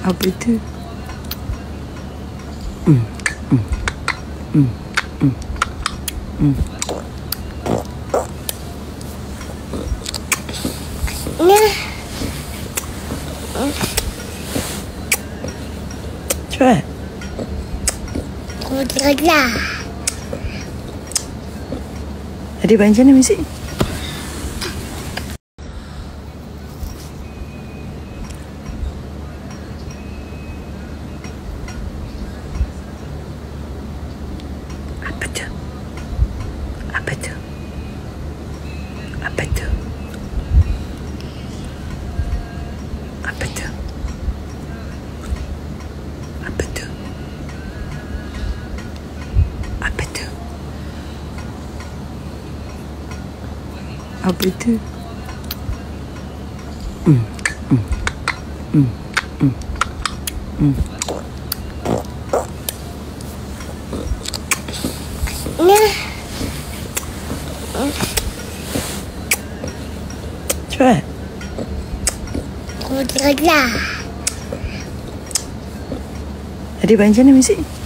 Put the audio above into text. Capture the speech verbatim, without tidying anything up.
Apa itu? Hmm. Hmm. Hmm. Hmm. Hmm. Cepat. Udahlah. Adik baca ni mesti. Apa tu? Apa tu? Apa tu? Apa tu? Apa tu? Apa tu? Apa itu? Hmm. Hmm. Hmm. Hmm. Hmm. Cepat. Udahlah. Adik baca ni mesti.